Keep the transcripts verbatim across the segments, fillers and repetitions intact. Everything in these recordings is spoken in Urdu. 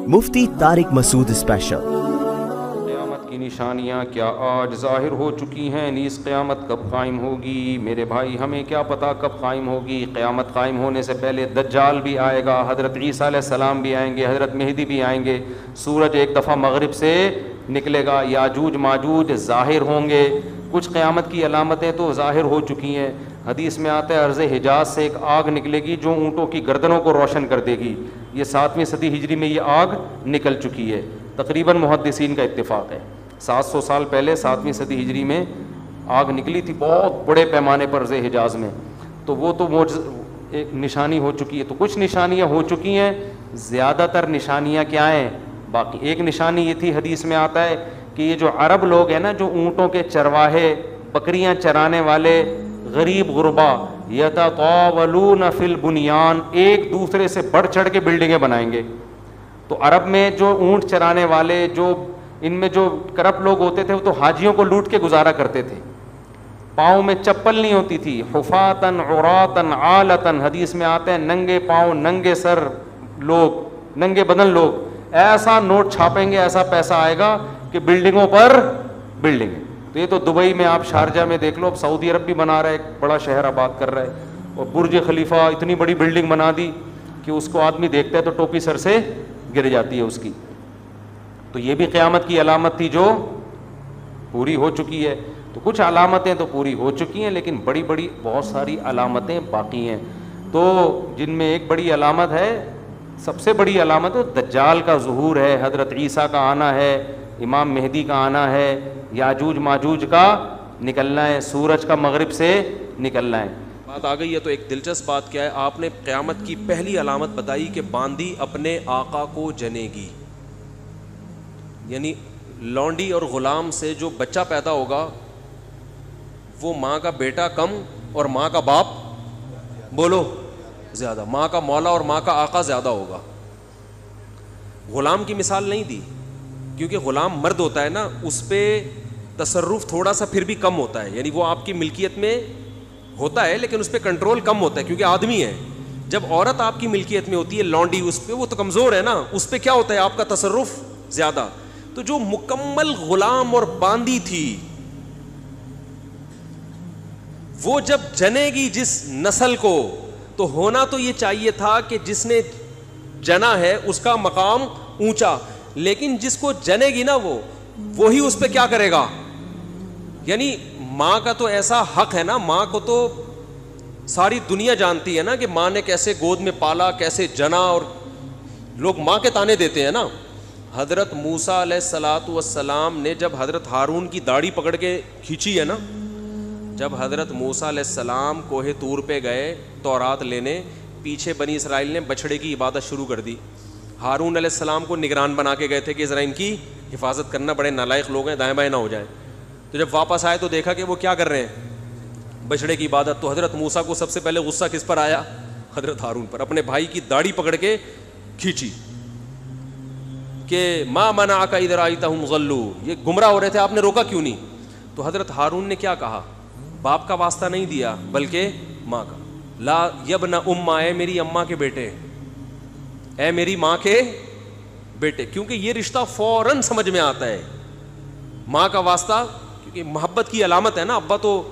مفتی طارق مسعود اسپیشل۔ قیامت کی نشانیاں کیا آج ظاہر ہو چکی ہیں، نیز قیامت کب قائم ہوگی؟ میرے بھائی ہمیں کیا پتہ کب قائم ہوگی؟ قیامت قائم ہونے سے پہلے دجال بھی آئے گا، حضرت عیسیٰ علیہ السلام بھی آئیں گے، حضرت مہدی بھی آئیں گے، سورج ایک دفعہ مغرب سے نکلے گا، یاجوج ماجوج ظاہر ہوں گے۔ کچھ قیامت کی علامتیں تو ظاہر ہو چکی ہیں۔ حدیث میں آتا ہے عرض حجاز سے ایک آگ نکلے گی جو اونٹوں کی گردنوں کو روشن کر دے گی۔ یہ ساتویں صدی ہجری میں یہ آگ نکل چکی ہے، تقریباً محدثین کا اتفاق ہے۔ سات سو سال پہلے ساتویں صدی ہجری میں آگ نکلی تھی بہت بڑے پیمانے پر عرض حجاز میں، تو وہ تو معجز ایک نشانی ہو چکی ہے۔ تو کچھ نشانیاں ہو چکی ہیں، زیادہ تر نشانیاں کیا ہیں باقی؟ ایک نشانی یہ تھی، حدیث میں آتا ہے کہ یہ جو عرب لوگ ہیں نا، جو اونٹوں کے چرواہے، بکریاں چرانے والے غریب غربا، یتطاولون فی البنیان، ایک دوسرے سے بڑھ چڑھ کے بلڈنگیں بنائیں گے۔ تو عرب میں جو اونٹ چرانے والے، جو ان میں جو کرپٹ لوگ ہوتے تھے، وہ تو حاجیوں کو لوٹ کے گزارا کرتے تھے، پاؤں میں چپل نہیں ہوتی تھی، حفاتن عراتن عالتن، حدیث میں آتے ہیں ننگے پاؤں ننگے سر لوگ، ننگے بدن لوگ، ایسا نوٹ چھاپیں گے، ایسا پیسہ آئے گا کہ بلڈنگوں پر بلڈنگیں۔ تو یہ تو دبئی میں آپ شارجہ میں دیکھ لو، اب سعودی عرب بھی بنا رہا ہے، ایک بڑا شہر آباد کر رہا ہے، اور برج خلیفہ اتنی بڑی بلڈنگ بنا دی کہ اس کو آدمی دیکھتا ہے تو ٹوپی سر سے گر جاتی ہے اس کی۔ تو یہ بھی قیامت کی علامت تھی جو پوری ہو چکی ہے۔ تو کچھ علامتیں تو پوری ہو چکی ہیں، لیکن بڑی بڑی بہت ساری علامتیں باقی ہیں، تو جن میں ایک بڑی علامت ہے، سب سے بڑی علامت دجال کا ظہور ہے، حضرت عیسیٰ کا آنا ہے، امام مہدی کا آنا ہے، یاجوج ماجوج کا نکلنا ہے، سورج کا مغرب سے نکلنا ہے۔ بات آ گئی ہے تو ایک دلچسپ بات کیا ہے، آپ نے قیامت کی پہلی علامت بتائی کہ باندی اپنے آقا کو جنے گی، یعنی لونڈی اور غلام سے جو بچہ پیدا ہوگا وہ ماں کا بیٹا کم اور ماں کا باپ بولو زیادہ، ماں کا مولا اور ماں کا آقا زیادہ ہوگا۔ غلام کی مثال نہیں دی کیونکہ غلام مرد ہوتا ہے نا، اس پہ تصرف تھوڑا سا پھر بھی کم ہوتا ہے، یعنی وہ آپ کی ملکیت میں ہوتا ہے لیکن اس پہ کنٹرول کم ہوتا ہے کیونکہ آدمی ہے۔ جب عورت آپ کی ملکیت میں ہوتی ہے، لونڈی، اس پہ وہ تو کمزور ہے نا، اس پہ کیا ہوتا ہے آپ کا تصرف زیادہ۔ تو جو مکمل غلام اور باندی تھی وہ جب جنے گی جس نسل کو، تو ہونا تو یہ چاہیے تھا کہ جس نے جنا ہے اس کا مقام اونچا، لیکن جس کو جنے گی نا وہ وہی اس پہ کیا کرے گا، یعنی ماں کا تو ایسا حق ہے نا، ماں کو تو ساری دنیا جانتی ہے نا کہ ماں نے کیسے گود میں پالا، کیسے جنا، اور لوگ ماں کے تانے دیتے ہیں نا۔ حضرت موسیٰ علیہ الصلاۃ والسلام نے جب حضرت ہارون کی داڑھی پکڑ کے کھینچی ہے نا، جب حضرت موسیٰ علیہ السلام کوہ طور پہ گئے تورات لینے، پیچھے بنی اسرائیل نے بچھڑے کی عبادت شروع کر دی، ہارون علیہ السلام کو نگران بنا کے گئے تھے کہ ذرا ان کی حفاظت کرنا، بڑے نالائق لوگ ہیں، دائیں بائیں نہ ہو جائیں۔ تو جب واپس آئے تو دیکھا کہ وہ کیا کر رہے ہیں، بچھڑے کی عبادت۔ تو حضرت موسیٰ کو سب سے پہلے غصہ کس پر آیا؟ حضرت ہارون پر، اپنے بھائی کی داڑھی پکڑ کے کھینچی کہ ما منعک اذ رأیتہم ضلوا، یہ گمراہ ہو رہے تھے، آپ نے روکا کیوں نہیں؟ تو حضرت ہارون نے کیا کہا؟ باپ کا واسطہ نہیں دیا بلکہ ماں کا، لا یبن ام، اے میری اماں کے بیٹے، اے میری ماں کے بیٹے، کیونکہ یہ رشتہ فوراً سمجھ میں آتا ہے، ماں کا واسطہ، کیونکہ محبت کی علامت ہے نا۔ ابا تو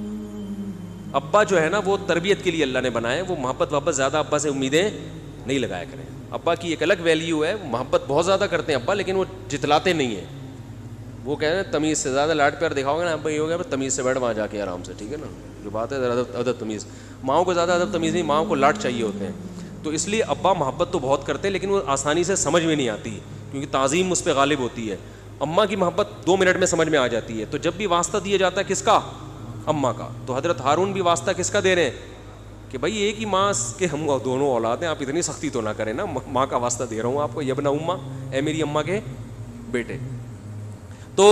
ابا جو ہے نا وہ تربیت کے لیے اللہ نے بنایا ہے، وہ محبت وابت زیادہ ابا سے امیدیں نہیں لگایا کریں۔ ابا کی ایک الگ ویلیو ہے، محبت بہت زیادہ کرتے ہیں ابا، لیکن وہ جتلاتے نہیں ہیں، وہ کہہ رہے ہیں تمیز سے زیادہ لاڈ پیار دکھاؤ گے نا ابا، یہ ہو گیا تمیز سے بیٹھ وہاں جا کے آرام سے، ٹھیک ہے نا، جو بات ہے ادب ادب تمیز۔ ماؤں کو زیادہ ادب تمیز نہیں، ماؤں کو لاڈ چاہیے ہوتے ہیں، تو اس لیے ابا محبت تو بہت کرتے ہیں لیکن وہ آسانی سے سمجھ میں نہیں آتی کیونکہ تعظیم اس پہ غالب ہوتی ہے۔ اماں کی محبت دو منٹ میں سمجھ میں آ جاتی ہے۔ تو جب بھی واسطہ دیا جاتا ہے کس کا؟ اماں کا۔ تو حضرت ہارون بھی واسطہ کس کا دے رہے ہیں کہ بھائی ایک ہی ماں کے ہم دونوں اولاد ہیں، آپ اتنی سختی تو نہ کریں نا، ماں کا واسطہ دے رہا ہوں آپ کو، یبن اماں، اے میری اماں کے بیٹے۔ تو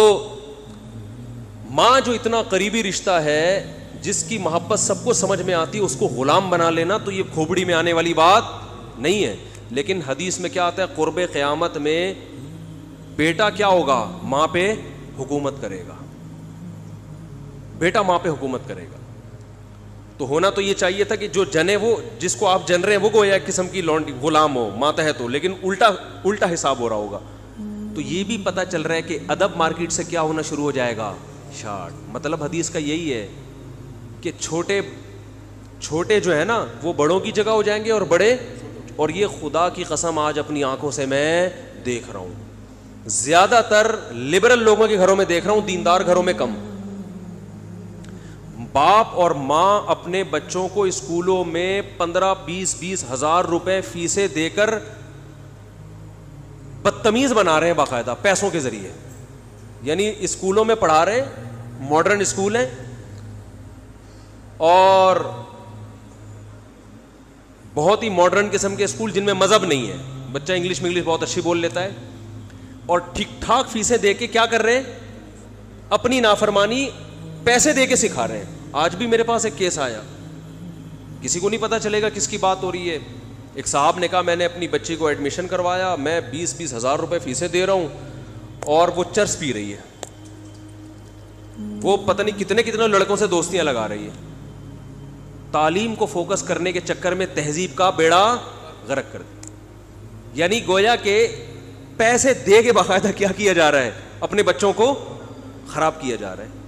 ماں جو اتنا قریبی رشتہ ہے، جس کی محبت سب کو سمجھ میں آتی ہے، اس کو غلام بنا لینا تو یہ کھوپڑی میں آنے والی بات نہیں ہے۔ لیکن حدیث میں کیا آتا ہے؟ قرب قیامت میں بیٹا کیا ہوگا؟ ماں پہ حکومت کرے گا، بیٹا ماں پہ حکومت کرے گا۔ تو ہونا تو یہ چاہیے تھا کہ جو جنے وہ جس کو آپ جن رہے ہیں وہ گویا ایک قسم کی لونڈی غلام ہو ماتحت ہو, لیکن الٹا الٹا حساب ہو رہا ہوگا. تو یہ بھی پتہ چل رہا ہے کہ ادب مارکیٹ سے کیا ہونا شروع ہو جائے گا, شارٹ. مطلب حدیث کا یہی ہے کہ چھوٹے چھوٹے جو ہے نا وہ بڑوں کی جگہ ہو جائیں گے اور بڑے, اور یہ خدا کی قسم آج اپنی آنکھوں سے میں دیکھ رہا ہوں, زیادہ تر لبرل لوگوں کے گھروں میں دیکھ رہا ہوں, دیندار گھروں میں کم. باپ اور ماں اپنے بچوں کو اسکولوں میں پندرہ بیس بیس ہزار روپے فیسیں دے کر بدتمیز بنا رہے ہیں باقاعدہ پیسوں کے ذریعے. یعنی اسکولوں میں پڑھا رہے ہیں, ماڈرن اسکول ہیں, اور بہت ہی ماڈرن قسم کے اسکول جن میں مذہب نہیں ہے, بچہ انگلش میں انگلش بہت اچھی بول لیتا ہے, اور ٹھیک ٹھاک فیسیں دے کے کیا کر رہے ہیں, اپنی نافرمانی پیسے دے کے سکھا رہے ہیں. آج بھی میرے پاس ایک کیس آیا, کسی کو نہیں پتا چلے گا کس کی بات ہو رہی ہے. ایک صاحب نے کہا میں نے اپنی بچی کو ایڈمیشن کروایا, میں بیس بیس ہزار روپے فیسیں دے رہا ہوں, اور وہ چرس پی رہی ہے, وہ پتہ نہیں کتنے کتنے لڑکوں سے دوستیاں لگا رہی ہے. تعلیم کو فوکس کرنے کے چکر میں تہذیب کا بیڑا غرق کر دیا. یعنی گویا کہ پیسے دے کے باقاعدہ کیا کیا جا رہا ہے, اپنے بچوں کو خراب کیا جا رہا ہے.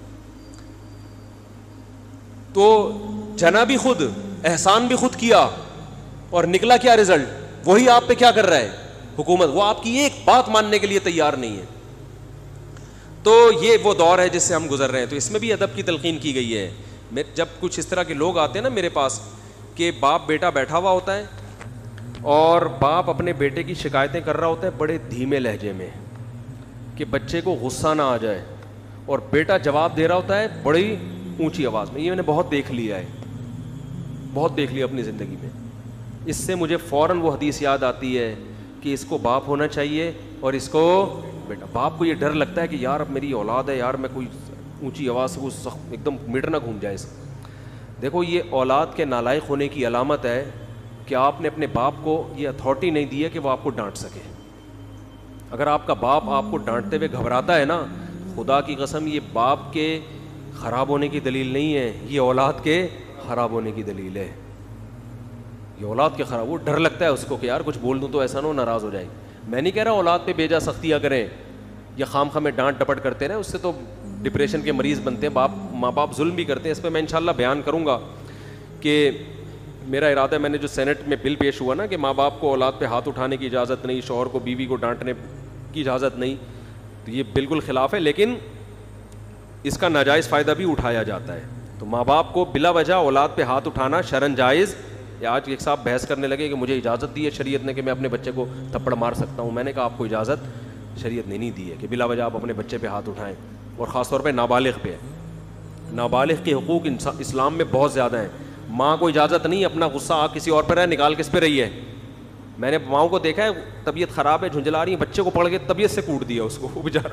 تو جنا بھی خود, احسان بھی خود کیا, اور نکلا کیا رزلٹ, وہی آپ پہ کیا کر رہا ہے حکومت, وہ آپ کی ایک بات ماننے کے لیے تیار نہیں ہے. تو یہ وہ دور ہے جس سے ہم گزر رہے ہیں. تو اس میں بھی ادب کی تلقین کی گئی ہے. جب کچھ اس طرح کے لوگ آتے ہیں نا میرے پاس, کہ باپ بیٹا بیٹھا ہوا ہوتا ہے اور باپ اپنے بیٹے کی شکایتیں کر رہا ہوتا ہے بڑے دھیمے لہجے میں کہ بچے کو غصہ نہ آ جائے, اور بیٹا جواب دے رہا ہوتا ہے بڑی اونچی آواز میں. یہ میں نے بہت دیکھ لیا ہے, بہت دیکھ لیا اپنی زندگی میں. اس سے مجھے فوراً وہ حدیث یاد آتی ہے کہ اس کو باپ ہونا چاہیے اور اس کو بیٹا. باپ کو یہ ڈر لگتا ہے کہ یار اب میری اولاد ہے, یار میں کوئی اونچی آواز سے وہ سخت ایک دم میٹر نہ گھوم جائے اس. دیکھو یہ اولاد کے نالائق ہونے کی علامت ہے کہ آپ نے اپنے باپ کو یہ اتھارٹی نہیں دی ہے کہ وہ آپ کو ڈانٹ سکے. اگر آپ کا باپ آپ کو ڈانٹتے ہوئے گھبراتا ہے نا, خدا کی قسم یہ باپ کے خراب ہونے کی دلیل نہیں ہے, یہ اولاد کے خراب ہونے کی دلیل ہے. یہ اولاد کے خراب, وہ ڈر لگتا ہے اس کو کہ یار کچھ بول دوں تو ایسا نہ ہو ناراض ہو جائے. میں نہیں کہہ رہا اولاد پہ بیجا سختیاں کریں یا خام خواہ میں ڈانٹ ڈپٹ کرتے رہیں, اس سے تو ڈپریشن کے مریض بنتے ہیں. باپ ماں باپ ظلم بھی کرتے ہیں. اس پہ میں انشاءاللہ بیان کروں گا کہ میرا ارادہ ہے, میں نے جو سینٹ میں بل پیش ہوا نا کہ ماں باپ کو اولاد پہ ہاتھ اٹھانے کی اجازت نہیں, شوہر کو بیوی کو ڈانٹنے کی اجازت نہیں, تو یہ بالکل خلاف ہے, لیکن اس کا ناجائز فائدہ بھی اٹھایا جاتا ہے. تو ماں باپ کو بلا وجہ اولاد پہ ہاتھ اٹھانا شرعاً جائز. یا آج ایک صاحب بحث کرنے لگے کہ مجھے اجازت دی ہے شریعت نے کہ میں اپنے بچے کو تھپڑ مار سکتا ہوں. میں نے کہا آپ کو اجازت شریعت نے نہیں دی ہے کہ بلا وجہ آپ اپنے بچے پہ ہاتھ اٹھائیں, اور خاص طور پہ نابالغ پہ. نابالغ کے حقوق اسلام میں بہت زیادہ ہیں. ماں کو اجازت نہیں اپنا غصہ آ کسی اور پہ رہے نکال کس پہ رہی ہے. میں نے ماؤں کو دیکھا ہے طبیعت خراب ہے, جھنجھلا رہی ہیں, بچے کو پکڑ کے طبیعت سے کوٹ دیا اس کو, وہ بیچارہ.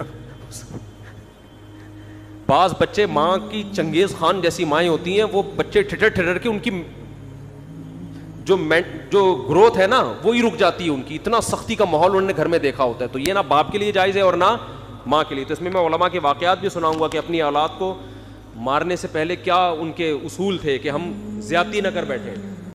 بعض بچے ماں کی چنگیز خان جیسی مائیں ہوتی ہیں, وہ بچے ٹھٹر ٹھٹر کے ان کی جو جو گروتھ ہے نا وہی رک جاتی ہے ان کی. اتنا سختی کا ماحول انہوں نے گھر میں دیکھا ہوتا ہے. تو یہ نہ باپ کے لیے جائز ہے اور نہ ماں کے لیے. تو اس میں میں علماء کے واقعات بھی سناؤں گا کہ اپنی اولاد کو مارنے سے پہلے کیا ان کے اصول تھے کہ ہم زیادتی نہ کر بیٹھیں.